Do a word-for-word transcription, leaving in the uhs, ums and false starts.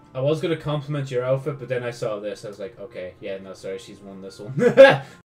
I was gonna compliment your outfit, but then I saw this. I was like, okay, yeah, no, sorry, she's won this one.